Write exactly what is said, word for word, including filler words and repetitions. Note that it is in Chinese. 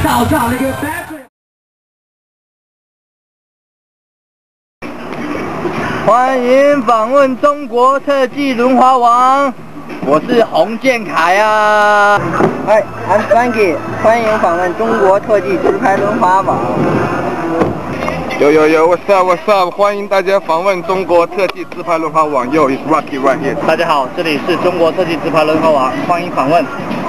到场那个 battery。 欢迎访问中国特技轮滑王，我是洪建凯啊。嗨 ，I'm Frankie， 欢迎访问中国特技直排轮滑网。 有有有 ，What's up？What's up？ 欢迎大家访问中国特技直排轮滑网。Yo，it's Rocky right here。 大家好，这里是中国特技直排轮滑网，欢迎访问。